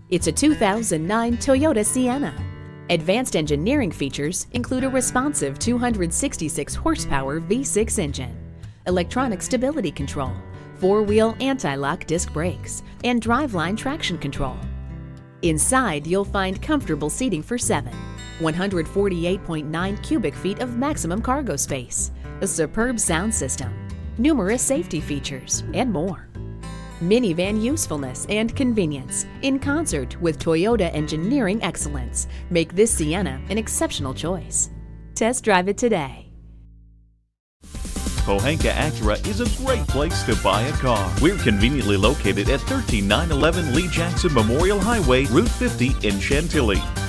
It's a 2009 Toyota Sienna. Advanced engineering features include a responsive 266 horsepower V6 engine, electronic stability control, four-wheel anti-lock disc brakes, and driveline traction control. Inside, you'll find comfortable seating for 7, 148.9 cubic feet of maximum cargo space, a superb sound system, numerous safety features, and more. Minivan usefulness and convenience, in concert with Toyota engineering excellence, make this Sienna an exceptional choice. Test drive it today. Pohanka Acura is a great place to buy a car. We're conveniently located at 13911 Lee Jackson Memorial Highway, Route 50 in Chantilly.